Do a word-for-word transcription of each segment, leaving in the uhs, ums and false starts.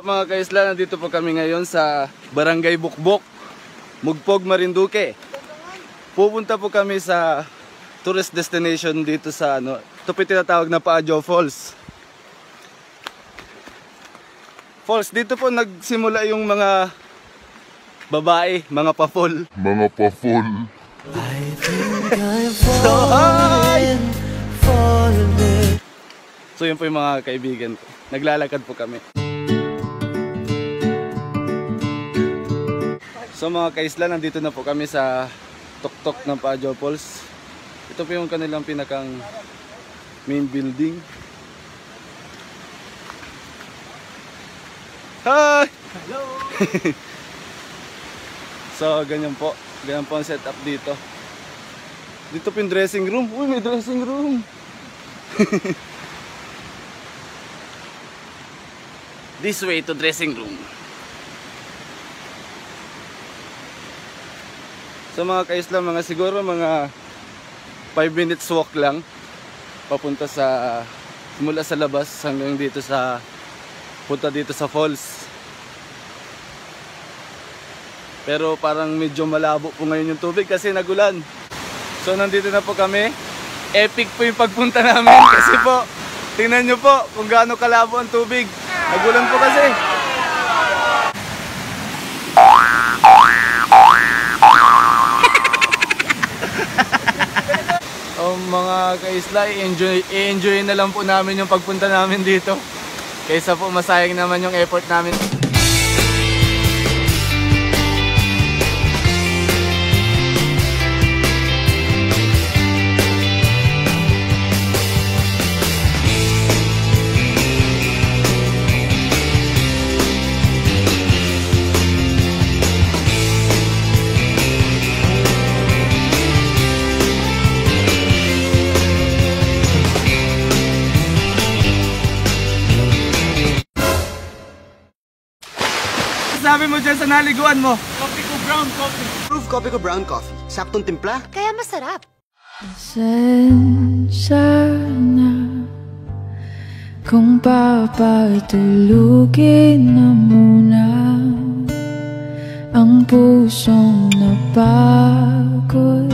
mga kaisla, nandito po kami ngayon sa Barangay Bukbok, Mugpog, Marinduque. Pupunta po kami sa tourist destination dito sa ano, ito po tinatawag na Paadjo Falls. Falls, dito po nagsimula yung mga babae, mga pa-fall. Mga pa-fall. I think I'm falling, falling. So yun po yung mga kaibigan ko. Naglalakad po kami. So mga kaisla, nandito na po kami sa tuktok ng Paadjo Falls. Ito po yung kanilang pinakang main building. Hi! Hello! So ganyan po. Ganyan po ang setup dito. Dito po yung dressing room. Uy, may dressing room! This way to dressing room. So mga kaisla, mga siguro mga five minutes walk lang papunta sa mula sa labas hanggang dito sa punta dito sa falls. Pero parang medyo malabo po ngayon yung tubig kasi nagulan. So nandito na po kami. Epic po yung pagpunta namin kasi po tingnan nyo po kung gaano kalabo ang tubig. Nagulan po kasi. Oh, mga kaisla, i-enjoy, i-enjoy na lang po namin yung pagpunta namin dito. Kaysa po masayang naman yung effort namin. Sabi mo dyan sa naliguan mo? Coffee ko brown coffee. Proof coffee ko brown coffee. Saktong timpla. Kaya masarap. Pasensya na kung papatulugin na muna ang pusong napagod.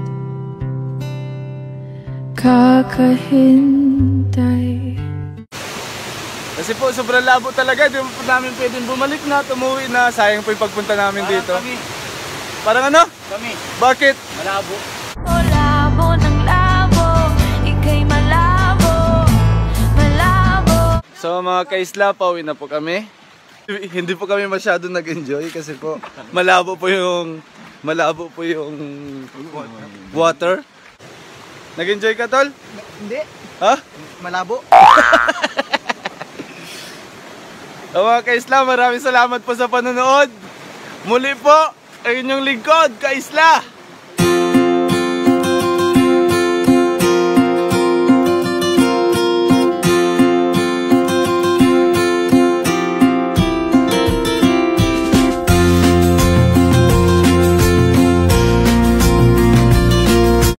Kakahintay. Kasi po sobrang labo talaga, di po namin pwedeng bumalik na, tumuwi na, sayang po yung pagpunta namin parang dito. Kami. Parang ano? Kami. Bakit? Malabo. O labo ng labo, ika'y malabo, malabo. So mga kaisla, pauwi na po kami. Hindi po kami masyado nag-enjoy kasi po malabo po yung malabo po yung water. Nag-enjoy ka, tol? Hindi. Ha? Malabo. So mga kaisla, maraming salamat po sa panonood. Muli po, ang inyong lingkod, Kaisla.